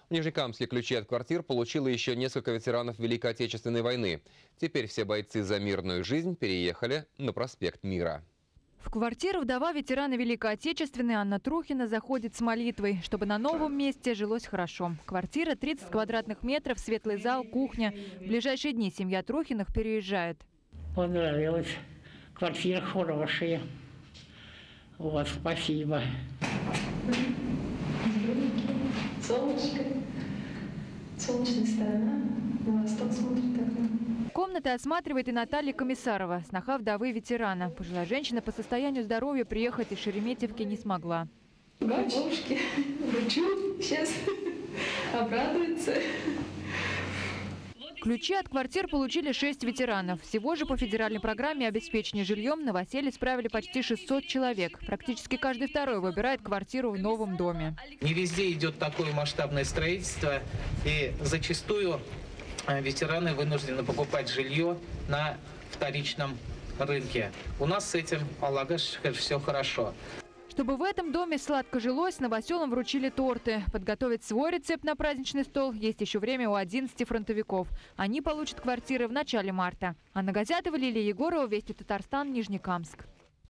В Нижнекамске ключи от квартир получило еще несколько ветеранов Великой Отечественной войны. Теперь все бойцы за мирную жизнь переехали на проспект Мира. В квартиру вдова ветерана Великой Отечественной Анна Трухина заходит с молитвой, чтобы на новом месте жилось хорошо. Квартира 30 квадратных метров, светлый зал, кухня. В ближайшие дни семья Трухиных переезжает. Понравилось. Квартира хорошая. Вот, спасибо. Солнышко. Солнечная сторона. На восток смотрит окно. Комнаты осматривает и Наталья Комиссарова, сноха вдовы ветерана. Пожилая женщина по состоянию здоровья приехать из Шереметьевки не смогла. Бабушки, врачу сейчас обрадуется. Ключи от квартир получили 6 ветеранов. Всего же по федеральной программе обеспечения жильем новоселье справили почти 600 человек. Практически каждый второй выбирает квартиру в новом доме. Не везде идет такое масштабное строительство, и зачастую ветераны вынуждены покупать жилье на вторичном рынке. У нас с этим, полагаешь, все хорошо. Чтобы в этом доме сладко жилось, новоселам вручили торты. Подготовить свой рецепт на праздничный стол есть еще время у 11 фронтовиков. Они получат квартиры в начале марта. Анна Газятова, Лилия Егорова, Вести Татарстан, Нижнекамск.